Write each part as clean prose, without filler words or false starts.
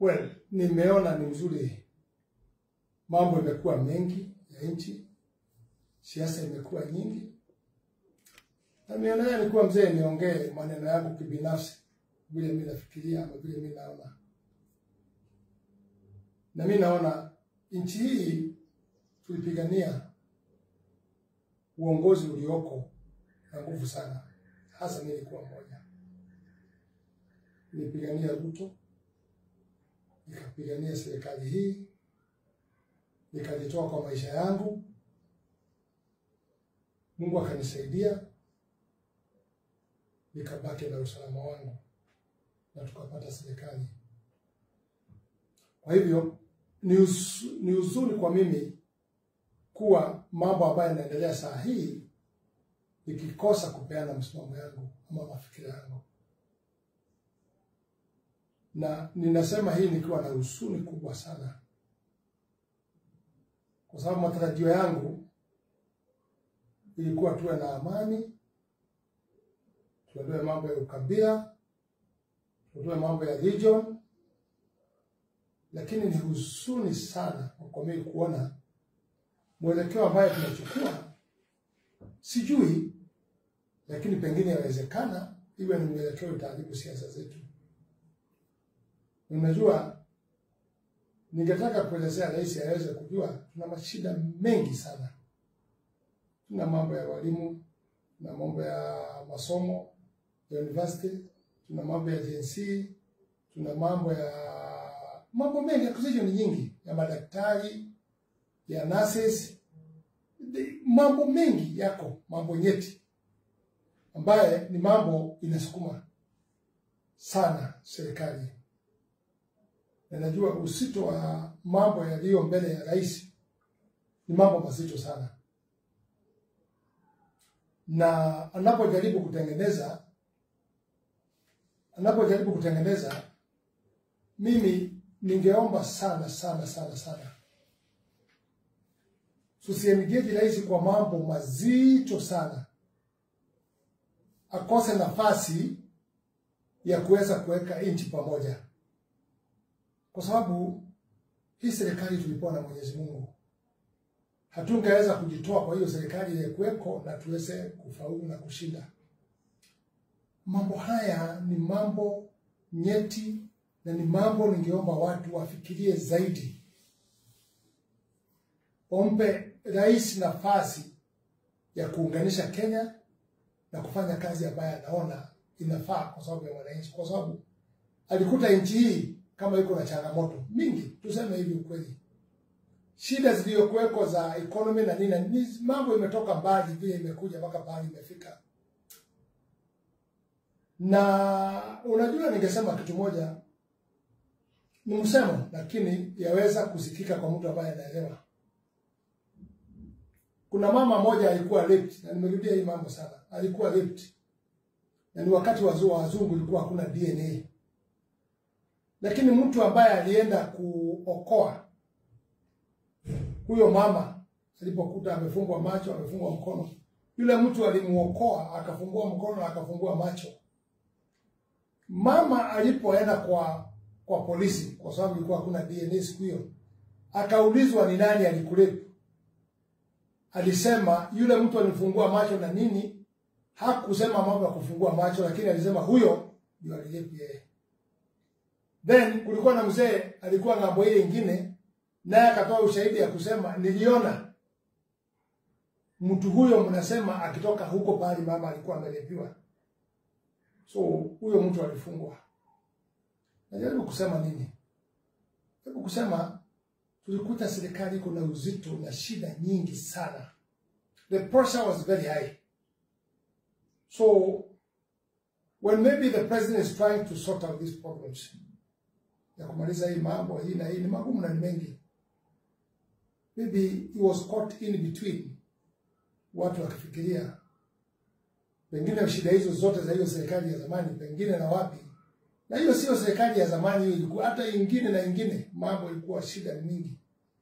Well, nimeona ni mzuri. Mambo imekuwa mengi ya nchi. Siasa imekuwa nyingi. Na nimeona nilikuwa mzee niongee maneno yangu kibinafsi vile mimi nafikiria ama vile mimi naona. Na mimi naona nchi hii tulipigania uongozi ulioko na nguvu sana. Hasa mimi nilikuwa mmoja. Nilipigania Ruto, nikapigania serikali hii, nikajitoa kwa maisha yangu. Mungu akanisaidia, nikabaki na usalama wangu na tukapata serikali. Kwa hivyo ni uzuri kwa mimi kuwa mambo ambayo yanaendelea saa hii nikikosa kupeana msimamo yangu ama mafikira yangu. Na ninasema hii nikiwa na huzuni kubwa sana. Kwa sababu matarajio yangu ilikuwa tuwe na amani, tuondoe mambo ya ukabila, tuondoe mambo ya religion. Lakini ni huzuni sana kwa mimi kuona mwelekeo ambayo tunachukua. Sijui, lakini pengine yawezekana iwe ni mwelekeo utaharibu siasa zetu. Unajua, ningetaka kuelezea rais aweze kujua tuna mashida mengi sana. Tuna mambo ya walimu, tuna mambo ya masomo ya university, tuna mambo ya JNC, tuna mambo mengi, acquisition nyingi ya madaktari, ya nurses, mambo mengi yako, mambo nyeti ambaye ni mambo inasukuma sana serikali. Na najua uzito wa mambo yaliyo mbele ya rais ni mambo mazito sana. Na anapojaribu kutengeneza, mimi ningeomba sana tusiengage rais kwa mambo mazito sana. Akose nafasi ya kuweza kuweka nchi pamoja. Kwa sababu hii serikali tulipewa na Mwenyezi Mungu. Hatungeweza kujitoa kwa hiyo serikali ile kuweko na tuweze kufaulu na kushinda. Mambo haya ni mambo nyeti na ni mambo ningeomba watu wafikirie zaidi. Ombe rais nafasi ya kuunganisha Kenya na kufanya kazi ambayo anaona inafaa kwa sababu ya wananchi. Kwa sababu alikuta nchi hii kama iko na changamoto mingi, tuseme hivi ukweli. Shida zilizokuweko za economy na nini, mambo imetoka mbali vile imekuja mpaka pale imefika. Na unajua ningesema kitu moja, ni msemo lakini yaweza kusikika kwa mtu ambaye anaelewa. Kuna mama moja alikuwa raped, na nimerudia hii mambo sana. Alikuwa raped. Na ni wakati wazungu ilikuwa hakuna DNA. Lakini mtu ambaye alienda kuokoa huyo mama alipokuta amefungwa macho, amefungwa mkono, yule mtu alimuokoa, akafungua mkono, akafungua macho. Mama alipoenda kwa polisi, kwa sababu ilikuwa hakuna DNA siku hiyo, akaulizwa ni nani alikurepu. Alisema yule mtu alifungua macho na nini, hakusema mambo ya kufungua macho, lakini alisema huyo ndio alirepu yeye. Then kulikuwa na mzee alikuwa ng'ambo ile nyingine, naye akatoa ushahidi ya kusema niliona mtu huyo mnasema akitoka huko pale mama alikuwa amerepiwa. So huyo mtu alifungwa. Najaribu kusema nini? Najaribu kusema tulikuta serikali iko na uzito na shida nyingi sana. The pressure was very high. So when maybe the president is trying to sort out these problems, ya kumaliza hii mambo hii na hii ni magumu na ni mengi, maybe he was caught in between. Watu wakifikiria pengine shida hizo zote za hiyo serikali ya zamani pengine na wapi, na hiyo sio serikali ya zamani, hiyo ilikuwa hata ingine na ingine, mambo ilikuwa shida mingi.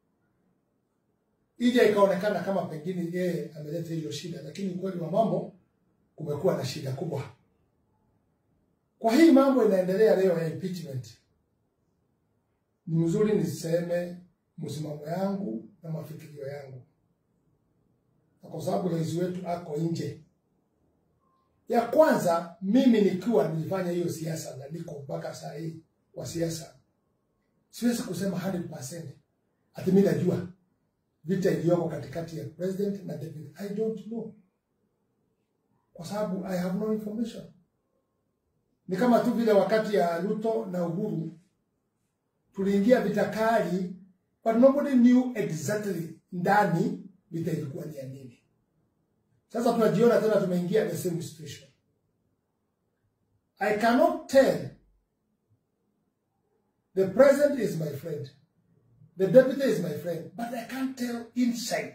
Ije ikaonekana kama pengine yeye ameleta hiyo shida, lakini kweli wa mambo kumekuwa na shida kubwa. Kwa hii mambo inaendelea leo ya impeachment, ni mzuri niseme msimamo yangu na mafikirio yangu. Kwa sababu rais wetu ako nje. Ya kwanza, mimi nikiwa nilifanya hiyo siasa na niko mpaka saa hii kwa siasa, siwezi kusema 100% ati mimi najua vita iliyoko katikati ya president na deputy. I don't know. Kwa sababu I have no information. Ni kama tu vile wakati ya Ruto na Uhuru tuliingia vita kali, but nobody knew exactly ndani vita ilikuwa ni ya nini. Sasa tunajiona tena tumeingia the same situation. I cannot tell the president is my friend, the deputy is my friend, but I can't tell inside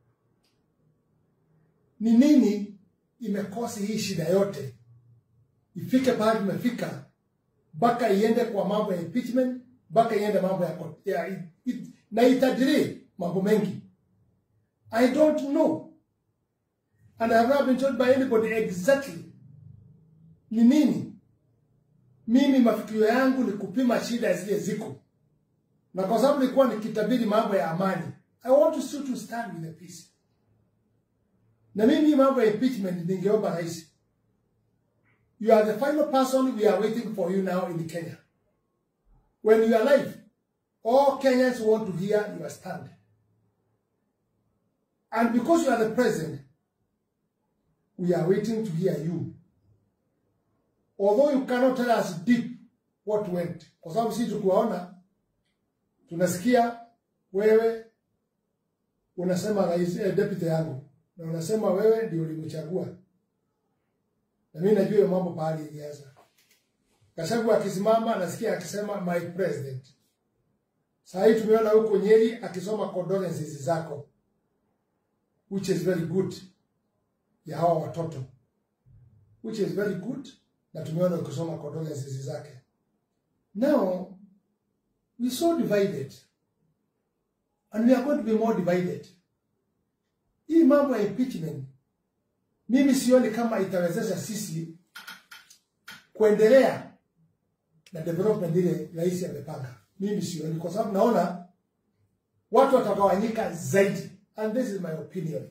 ni nini imekosi hii shida yote ifike pale tumefika, baka iende kwa mambo ya impeachment, baka iende mambo ya na itajiri mambo mengi. I don't know. And I have not been told by anybody exactly ni nini. Mimi mafikirio yangu ni kupima shida zile ziko. Na kwa sababu nilikuwa nikitabiri mambo ya amani, I want us to stand with the peace. Na mimi mambo ya impeachment ningeomba rais, you are the final person we are waiting for you now in Kenya. When you are alive, all Kenyans want to hear your stand. And because you are the president, we are waiting to hear you. Although you cannot tell us deep what went. Kwa sababu sisi tukuwaona, tunasikia wewe unasema rais deputy yangu. Na unasema wewe ndio ulimchagua. Na mimi najua hiyo mambo pahali ilianza. Gachagua akisimama nasikia akisema my president. Sasa hii tumeona huko Nyeri akisoma condolences zako, which is very good, ya hawa watoto, which is very good, na tumeona ukisoma condolences zake. Now we so divided, and we are going to be more divided. Hii mambo ya impeachment, mimi sioni kama itawezesha sisi kuendelea na development ile rais amepanga. Mimi sioni, kwa sababu naona watu watagawanyika zaidi, and this is my opinion.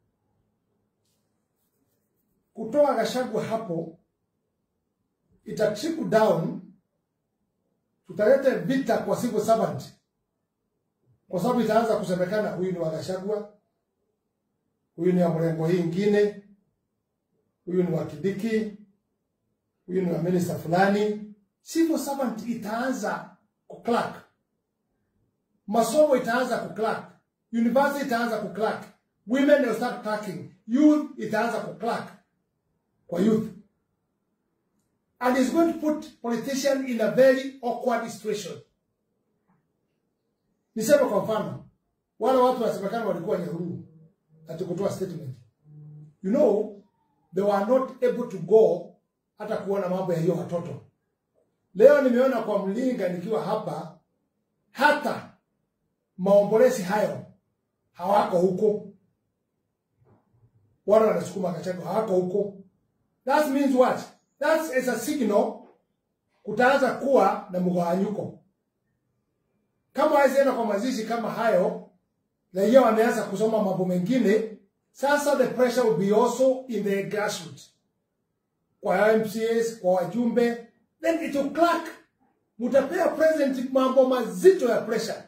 Kutoa Gachagua hapo ita trickle down, tutaleta vita kwa civil servant, kwa sababu itaanza kusemekana huyu ni wa Gachagua, huyu ni wa mrengo hii ingine, huyu ni wa Kibaki, huyu ni wa minister fulani. Civil servant itaanza kuclerk, masomo itaanza kuclerk, university itaanza kuclerk, women will start clerking, youth itaanza kuclerk kwa youth. And it's going to put politicians in a very awkward situation. Nisema kwa mfano, wale watu wasemekana walikuwa Nyahururu ati kutoa statement. You know, they were not able to go hata kuona mambo ya hiyo watoto. Leo nimeona kwa Mlinga nikiwa hapa, hata maombolezi hayo hawako huko. Wale wanasukuma Gachagua hawako huko. That means what? That is a signal kutaanza kuwa na mgawanyuko. Kama wazienda kwa mazishi kama hayo, na yeye wameanza kusoma mambo mengine, sasa the pressure will be also in the grassroots. Kwa MCAs, kwa wajumbe, then it will crack. Mutapea president mambo mazito ya pressure.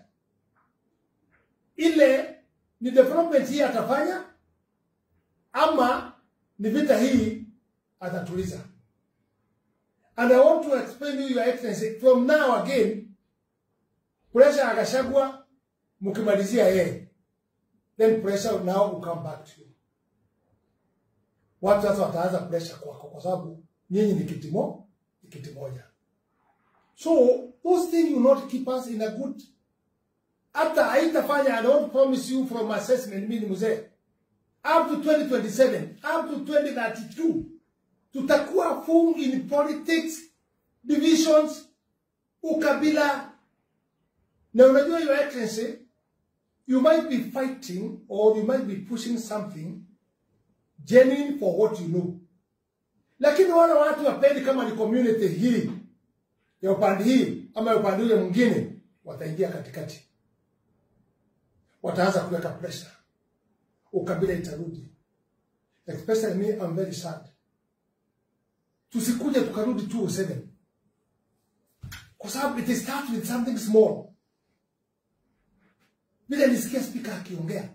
Ile ni development hii atafanya, ama ni vita hii atatuliza. And I want to explain to you, Your Excellency, from now again, pressure ya Gachagua mukimalizia yeye, then pressure now will come back to you. Watu sasa wataanza pressure kwako kwa sababu nyinyi ni kiti moja. So those things will not keep us in a good. After haitafanya, I don't promise you from assessment mimi mzee, up to 2027, up to 2032, tutakuwa full in politics, divisions, ukabila. Na unajua, Your Excellency, you might be fighting or you might be pushing something genuine for what you know. Lakini wale watu wapendi kama ni community hii ya upande hii ama upande ule mwingine wataingia katikati. Wataanza kuweka pressure. Ukabila itarudi. Especially me, I'm very sad. Tusikuje tukarudi 207. Kwa sababu it starts with something small. Bila nisikia speaker akiongea.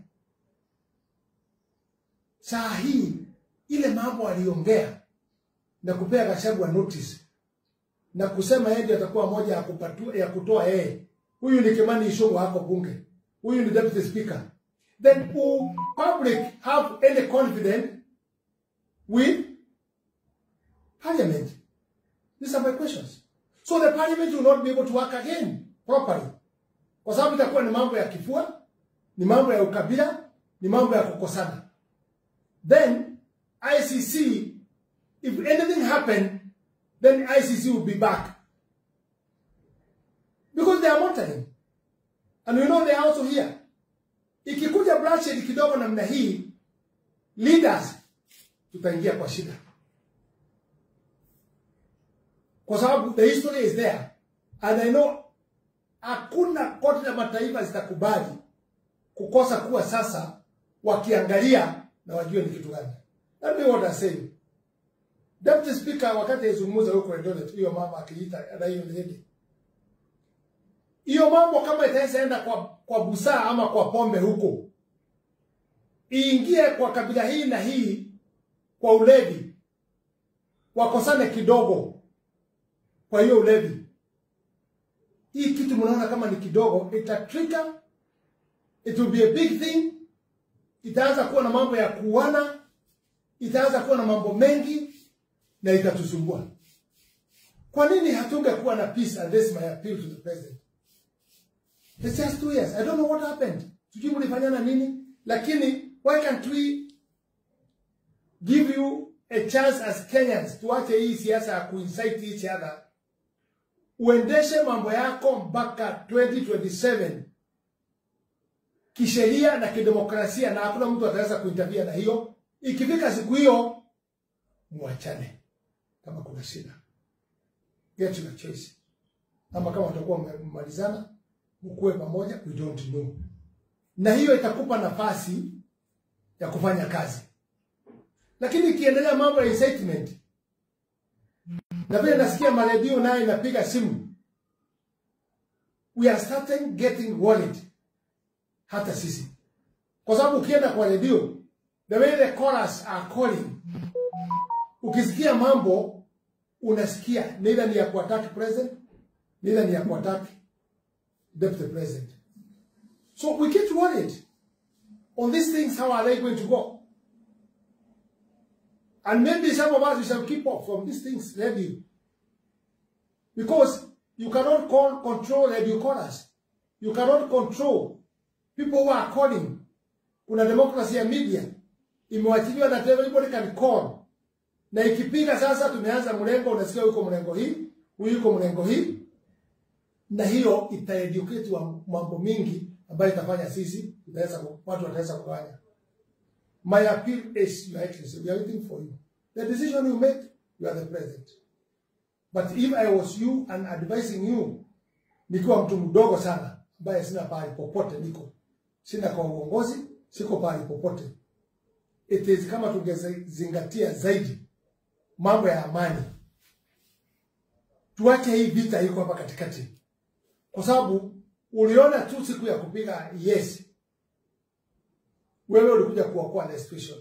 Saa hii, ile mambo aliongea na kupea Gachagua notice na kusema yeye ndiye atakuwa moja ya kutoa yeye. Huyu ni Kimani Ichung'wah hako bunge. Huyu ni deputy speaker. Then will public have any confidence with parliament? These are my questions. So the parliament will not be able to work again properly. Kwa sababu itakuwa ni mambo ya kifua, ni mambo ya ukabila, ni mambo ya kukosana. Then ICC, if anything happened, then ICC will be back. Because they are monitoring. And we know they are also here. Ikikuja bloodshed kidogo namna hii, leaders tutaingia kwa shida. Kwa sababu the history is there. And I know hakuna koti la mataifa zitakubali kukosa kuwa sasa wakiangalia na wajue ni kitu gani. Let me what I say. Deputy Speaker wakati yazungumza huko Eldoret, hiyo mama akiita na hiyo lady. Hiyo mambo kama itaenda kwa busaa ama kwa pombe huko, iingie kwa kabila hii na hii kwa ulevi, wakosane kidogo kwa hiyo ulevi. Hii kitu mnaona kama ni kidogo, itatrigger, it will be a big thing. Itaanza kuwa na mambo ya kuana, itaanza kuwa na mambo mengi na itatusumbua. Kwa nini hatungekuwa na peace? And this is my appeal to the president. It's just 2 years. I don't know what happened. Sijui mlifanyana nini, lakini why can't we give you a chance as Kenyans tuache hii siasa ya kuincite each other? Uendeshe mambo yako mpaka 2027 kisheria na kidemokrasia, na hakuna mtu ataweza kuintervene na hiyo. Ikifika siku hiyo muachane kama kuna shida. Get your choice. Ama kama watakuwa mmalizana mkuwe pamoja, we don't know. Na hiyo itakupa nafasi ya kufanya kazi. Lakini ikiendelea mambo ya incitement, na vile nasikia maredio naye inapiga simu, we are starting getting worried. Hata sisi. Kwa sababu ukienda kwa redio, the way the chorus are calling, ukisikia mambo, unasikia neither ni ya kuattack president, neither ni ya kuattack deputy president. So we get worried on these things. How are they going to go? And maybe some of us we shall keep off from these things, radio. Because you cannot control radio callers. You cannot control people who are calling. Kuna democracy ya media. Imewachiliwa that everybody can call. Na ikipiga sasa tumeanza mlengo, unasikia yuko mlengo hii, huyu yuko mlengo hii. Na hiyo itaeducate wa mambo mingi ambayo itafanya sisi watu wataweza kufanya. My appeal is, Your Excellency, we are waiting for you. The decision you make, you are the president. But if I was you and advising you, nikiwa mtu mdogo sana, ambaye sina pahali popote niko. Sina kwa uongozi, siko pahali popote. It is kama tungezingatia zaidi mambo ya amani. Tuache hii vita iko hapa katikati. Kwa sababu uliona tu siku ya kupiga yes, wewe ulikuja kuokoa the situation.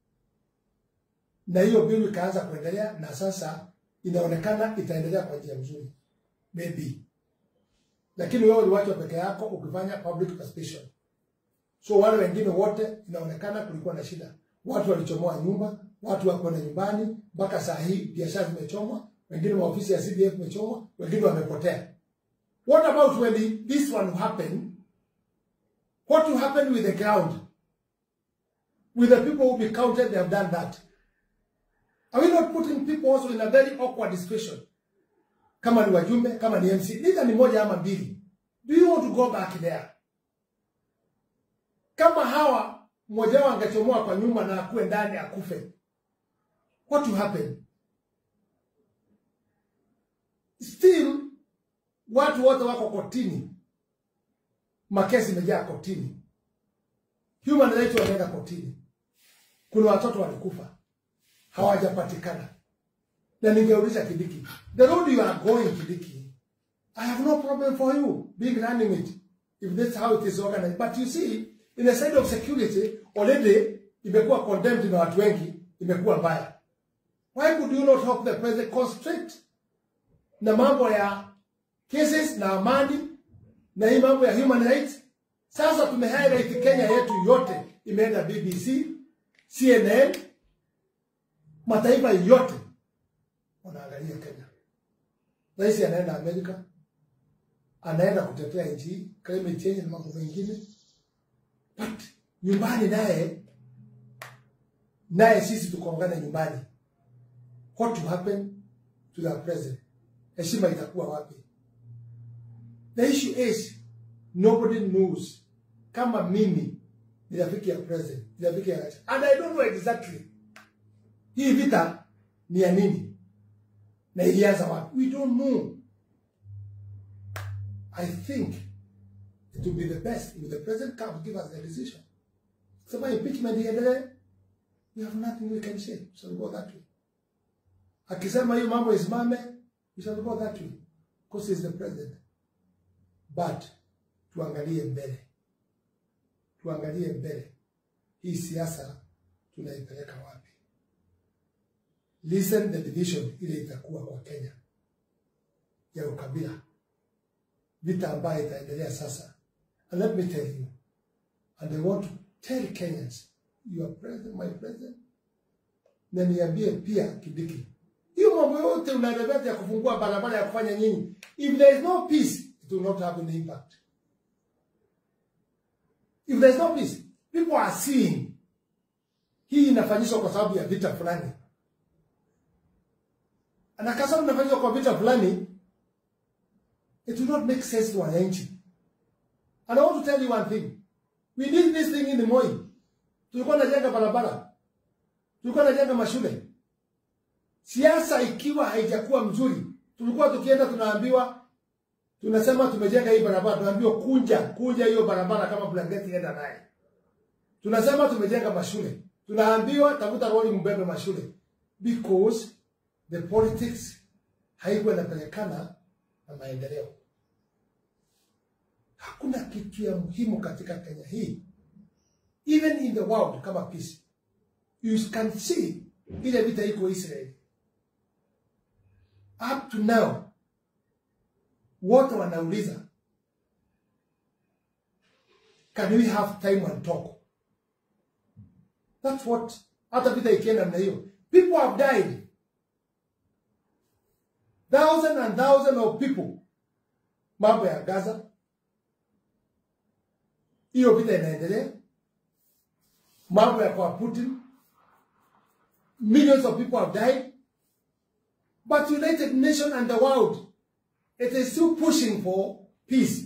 Na hiyo bill ikaanza kuendelea, na sasa inaonekana itaendelea kwa njia nzuri. Maybe. Lakini wewe uliwacha peke yako ukifanya public participation. So wale wengine wote inaonekana kulikuwa na shida. Watu walichomoa nyumba, watu wako na nyumbani, mpaka saa hii biashara zimechomwa, wengine maofisi ya CDF imechomwa, wengine wamepotea. What about when this one happened? What will happen with the ground? With the people who be counted, they have done that. Are we not putting people also in a very awkward situation? Kama ni wajumbe, kama ni MC, neither ni moja ama mbili. Do you want to go back there? Kama hawa mmoja wao angechomoa kwa nyumba na akue ndani akufe, what will happen? Still, watu wote wako kotini makesi imejaa kotini. Human rights wanaenda kotini. Kuna watoto walikufa hawajapatikana. Na ningeuliza Kindiki, the road you are going, Kindiki, I have no problem for you being running it, if that's how it is organized. But you see, in the side of security, already imekuwa condemned na watu wengi, imekuwa mbaya. Why could you not help the president concentrate na mambo ya cases na amani na hii mambo ya human rights? Sasa tumehighlight Kenya yetu yote, imeenda BBC, CNN, mataifa yote wanaangalia Kenya. Rais anaenda Amerika, anaenda kutetea nchi, climate change na mambo mengine. But nyumbani naye sisi tukaongana nyumbani. What will happen to the president? Heshima itakuwa wapi? The issue is, nobody knows kama mimi ni rafiki ya president, ni rafiki ya rais. And I don't know exactly hii vita ni ya nini na ilianza wapi. We don't know. I think it would be the best if the president can give us the decision. Sema impeachment iendelee, we have nothing we can say. We shall go that way. Akisema hiyo mambo isimame, we shall go that way. Because he is the president. But tuangalie mbele. Tuangalie mbele. Hii siasa tunaipeleka wapi? Listen the division ile itakuwa kwa Kenya ya ukabila. Vita ambayo itaendelea sasa. And let me tell you, and I want to tell Kenyans, your president, my president, na niambie pia Kindiki, hiyo mambo yote unaelekea ya kufungua barabara ya kufanya nini? If there is no peace, it will not have an impact. If there is no peace, people are seeing hii inafanyishwa kwa sababu ya vita fulani. Na kama inafanyishwa kwa vita fulani, it will not make sense to wananchi. And I want to tell you one thing. We did this thing in the Moi. Tulikuwa tunajenga barabara. Tulikuwa tunajenga mashule. Siasa ikiwa haijakuwa mzuri, tulikuwa tukienda tunaambiwa, tunasema tumejenga hii barabara, tunaambiwa kunja hiyo barabara kama blanketi enda naye. Tunasema tumejenga mashule, tunaambiwa tafuta roli mbebe mashule, because the politics haikuwa inapelekana na maendeleo. Hakuna kitu ya muhimu katika Kenya hii, even in the world, kama peace. You can see ile vita iko Israel. Up to now, wote wanauliza, can we have time and talk? That's what, hata vita ikienda na hiyo. People have died. Thousands and thousands of people. Mambo ya Gaza. Hiyo vita inaendelea. Mambo ya kwa Putin. Millions of people have died. But United Nations and the world, it is still pushing for peace.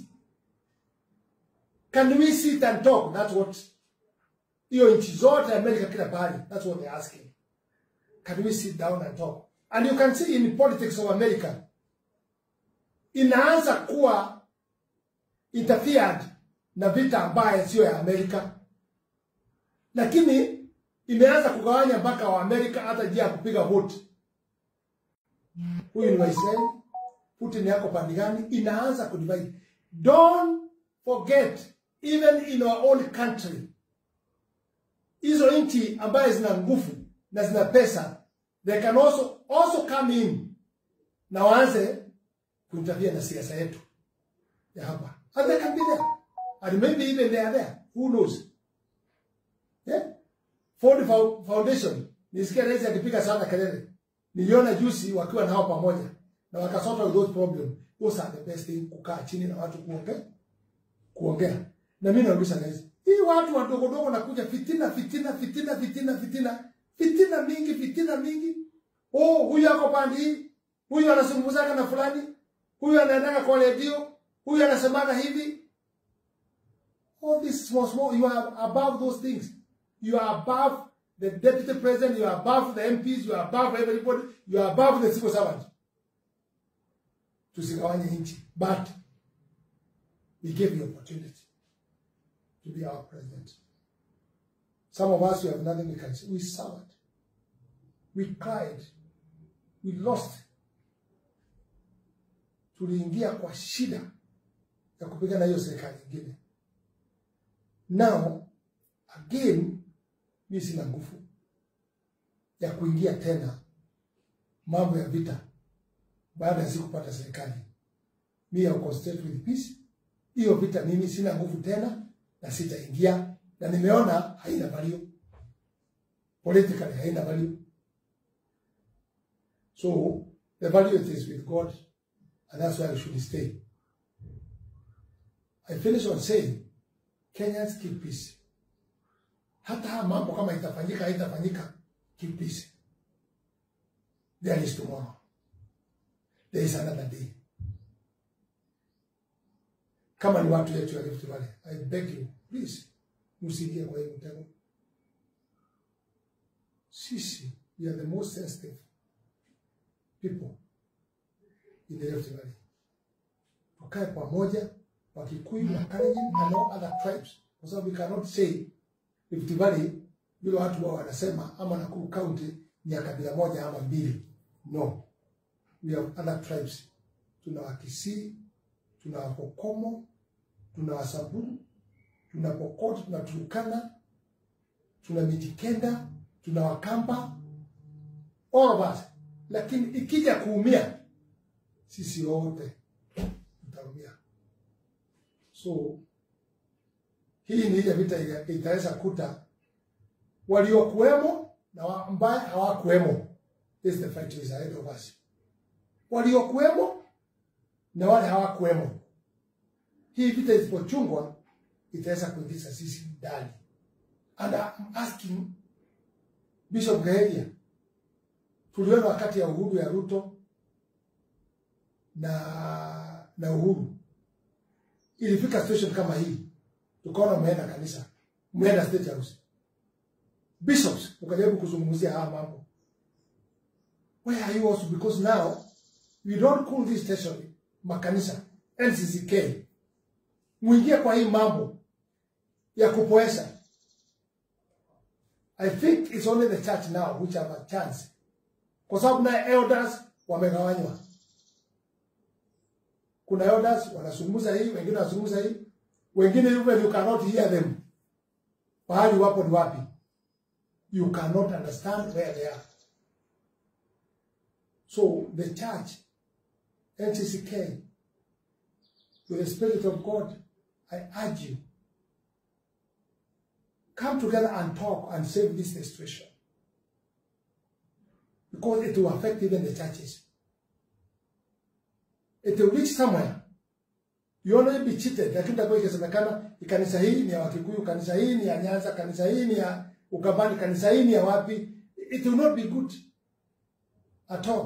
Can we sit and talk? That's what hiyo nchi zote America kila pahali, that's what they're asking. Can we sit down and talk? And you can see in politics of America, inaanza kuwa interfered na vita ambaye sio ya Amerika. Lakini imeanza kugawanya mpaka wa Amerika hata njia kupiga vote. Huyu ni wa Israel, Putin yako pande gani, inaanza kudivide. Don't forget, even in our own country, hizo nchi ambaye zina nguvu na zina pesa, they can also come in na waanze kuinterfere na siasa yetu ya hapa. And they can be there. And maybe even they are there. Who knows? Yeah? Ford Foundation, nisikia rais akipiga sana kelele. Niliona juzi wakiwa nao pamoja na wakasota those problem. Those are the best thing, kukaa chini na watu kuongea. Na mimi nauliza rais, hii watu wadogo nakuja fitina mingi. Oh, huyu yako pandi, huyu anazungumzana na fulani, huyu anaendanga kwa radio, huyu anasemaga hivi. All this small, you are above those things. You are above the deputy president, you are above the MPs, you are above everybody, you are above the civil servant. Tusigawanye nchi. But we gave you opportunity. to be our president. Some of us, we have nothing we can say. We suffered. We cried. We lost. Tuliingia kwa shida ya kupigana hiyo serikali nyingine. Now, again, mimi sina nguvu ya kuingia tena mambo ya vita baada ya siku kupata serikali. Mimi ya concentrate with peace. Hiyo vita mimi sina nguvu tena na sitaingia, na nimeona haina value. Politically haina value. So the value is with God, and that's why we should stay. I finish on saying, Kenyans, keep peace. Hata mambo kama itafanyika haitafanyika, keep peace. There is tomorrow. There is another day. Kama ni watu yetu ya Rift Valley, I beg you, please, msiingie kwa hiyo mtego. Sisi, we are the most sensitive people in the Rift Valley. Tukae pamoja, Wakikuyu, Wakalenjin, and all other tribes. Kwa sababu we cannot say Rift Valley, vile watu wao wanasema, ama Nakuru County ni ya kabila moja ama mbili. No. We have other tribes. Tuna Wakisii, tuna Wapokomo, tuna Wasamburu, tuna Pokot, tuna Turkana, tuna Mijikenda, tuna Wakamba, all of us. Lakini ikija kuumia, sisi wote tutaumia. So, hii ni ile vita itaweza kuta waliokuwemo na ambaye hawakuwemo. This is the fight is ahead of us. Waliokuwemo na wale hawakuwemo. Hii vita isipochungwa itaweza kuingiza sisi ndani. And I'm asking Bishop Gaelia, tuliona wakati ya Uhuru ya Ruto na Uhuru, ilifika situation kama hii, tukaona mmeenda kanisa, mmeenda State House, bishops ukajaribu kuzungumzia haya mambo. Where are you also? Because now we don't call this station makanisa, NCCK. Muingia kwa hii mambo ya kupoesha. I think it's only the church now which have a chance. Kwa sababu na elders wamegawanywa. Kuna elders wanazungumza hii, wengine wanazungumza hii, wengine even you cannot hear them. Pahali wapo ni wapi? You cannot understand where they are. So the church, NCCK, with the Spirit of God, I urge you, come together and talk and save this situation. Because it will affect even the churches. It will reach somewhere. You only be cheated. Lakini takuwa ikasemekana, kanisa hii ni ya Wakikuyu, kanisa hii ni ya Nyanza, kanisa hii ni ya Ukambani, kanisa hii ni ya wapi. It will not be good at all.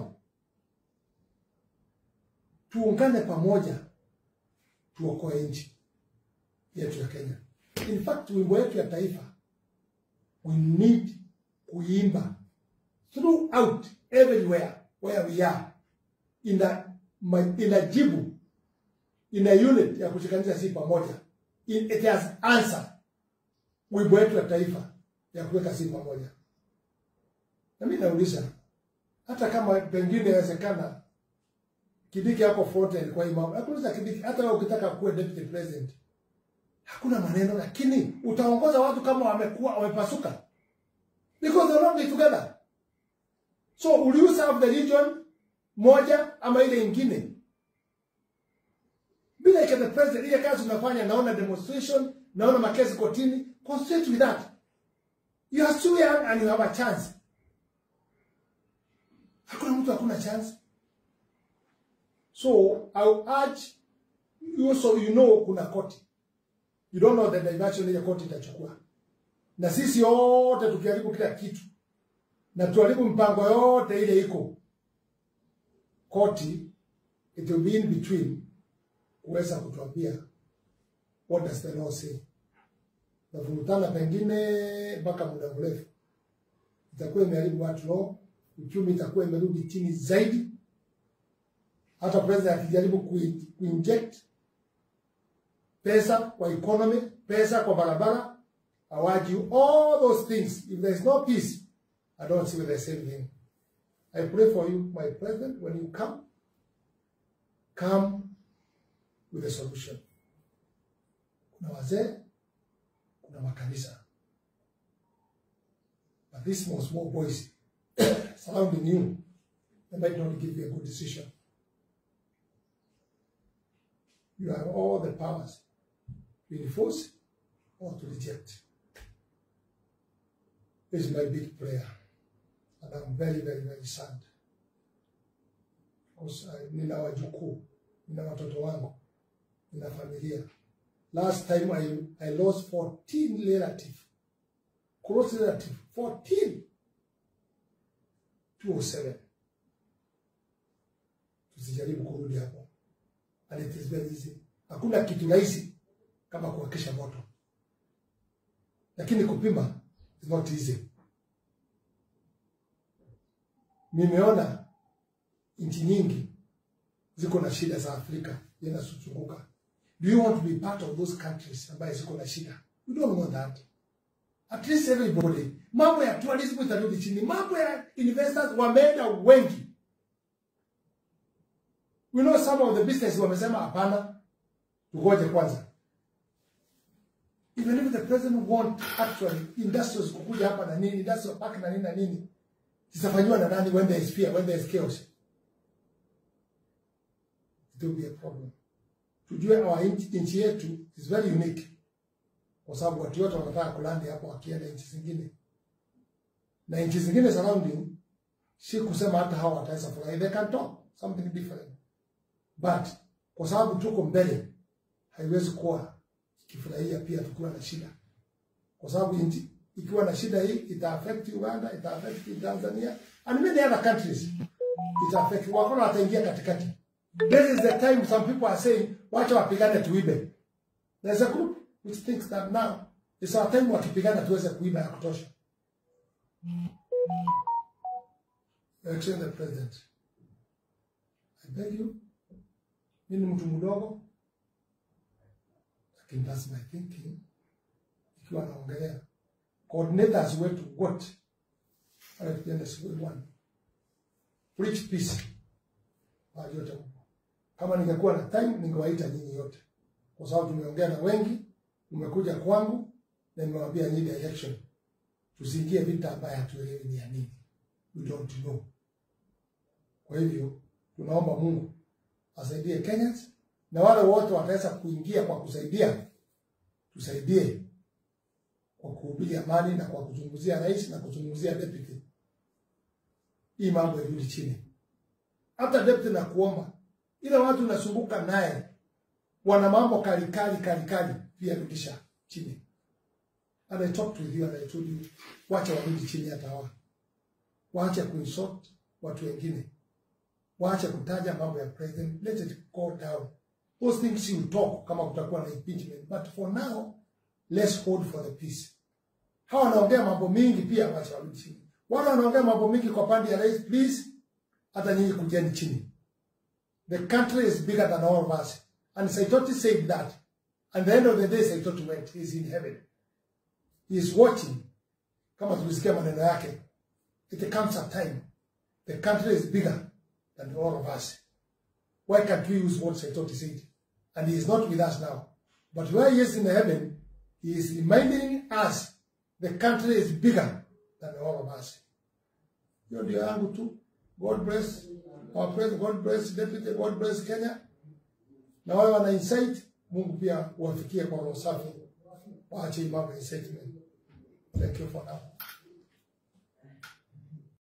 Tuungane pamoja, tuokoe nchi yetu ya Kenya. In fact, wimbo yetu ya taifa, we need kuimba throughout, everywhere where we are, in a jibu, in a unit ya kushikanisha si pamoja. It has answer wimbo yetu ya taifa ya kuweka si pamoja. Na mimi nauliza, hata kama pengine inawezekana Kibiki yako forte kwa imam, nakuuliza Kibiki, hata wewe ukitaka kuwa deputy president, hakuna maneno, lakini utaongoza watu kama wamepasuka. Because they're not together. So will you serve the region moja ama ile ingine? Bila ika the president, ile kazi unafanya, naona demonstration, naona makesi kotini, concentrate with that. You are still young and you have a chance. Hakuna mtu hakuna chance. So I will urge you, so you know kuna koti. You don't know the diversion ile koti itachukua. Na sisi yote tukiharibu kila kitu, na tuharibu mpango yote ile iko, koti it will be in between kuweza kutuambia what does the law say. Na vumutana pengine mpaka muda mrefu itakuwa imeharibu watu law, uchumi itakuwa imerudi chini zaidi. Hata president akijaribu kuinject pesa kwa economy, pesa kwa barabara, award you all those things. If there is no peace, I don't see the same thing. I pray for you, my president, when you come with a solution. Kuna wazee, kuna makanisa. But these small boys surrounding you, they might not give you a good decision. You have all the powers to enforce or to reject. This is my big prayer. And I'm very, very, very sad. Because nina wajukuu, nina watoto wangu, nina familia. Last time I lost 14 relatives. Close relatives. 14. 207. Tusijaribu kurudi hapo. And it is very easy. Hakuna kitu rahisi kama kuwakisha moto. Lakini kupima is not easy. Nimeona nchi nyingi ziko na shida za Afrika zinazozunguka. Do you want to be part of those countries ambaye ziko na shida? We don't want that. At least everybody. Mambo ya tourism itarudi chini. Mambo ya investors wameenda wengi. We know some of the business wamesema hapana, tugoje kwanza. Even if the president want actually industries kukuja hapa na nini, industrial park na nini na nini, zitafanywa na nani when there is fear, when there is chaos? It will be a problem. Tujue our nchi yetu is very unique. Kwa sababu watu wote wanataka kulandi hapo wakienda nchi zingine. Na nchi zingine surrounding, si kusema hata hawa wataweza furahi. They can talk something different. But kwa sababu tuko mbele, haiwezi kuwa kifurahia pia tukiwa na shida. Kwa sababu nchi ikiwa na shida hii, ita affect Uganda, ita affect Tanzania, and many other countries. Ita affect wakona wataingia katikati. This is the time some people are saying, wacha wapigane tuibe. There's a group which thinks that now is our time wakipigana tuweze kuiba ya kutosha. Excellent President, I beg you, mimi mtu mdogo, lakini that's my thinking. Ikiwa naongelea coordinators wetu wote wanapenda siku one. Preach peace. Yote huko. Kama ningekuwa na time ningewaita nyinyi yote. Kwa sababu tumeongea na wengi, umekuja kwangu na nimewaambia need direction. Tusiingie vita ambayo hatuelewi ni ya nini. We don't know. Kwa hivyo tunaomba Mungu asaidie Kenyans na wale wote wataweza kuingia kwa kusaidia, tusaidie kwa kuhubiri amani na kwa kuzungumzia rais na kuzungumzia deputy. Hii mambo yarudi chini. Hata deputy na kuomba ile watu nasumbuka naye wana mambo kali pia rudisha chini. And I talked with you and I told you, wacha warudi chini hata hawa. Waache kuinsult watu wengine. Waache kutaja mambo ya president. Let it go down. Those things you talk kama kutakuwa na impeachment. But for now, let's hold for the peace. Hawa wanaongea mambo mingi pia wacha warudi chini. Wale wanaongea mambo mingi kwa pande ya rais, please, hata nyinyi kujeni chini. The country is bigger than all of us. And Saitoti said that. At the end of the day, Saitoti went. He is in heaven. He is watching. Kama tulisikia maneno yake. It comes a time. The country is bigger than all of us. Why can't we use what Saitoti said? And he is not with us now. But where he is in heaven, he is reminding us the country is bigger than all of us. Hiyo ndio yangu tu. God bless our president, God bless deputy, God bless Kenya. Na wale wana insight, Mungu pia wafikie kwa roho safi. Waache mambo ya incitement. Thank you for now.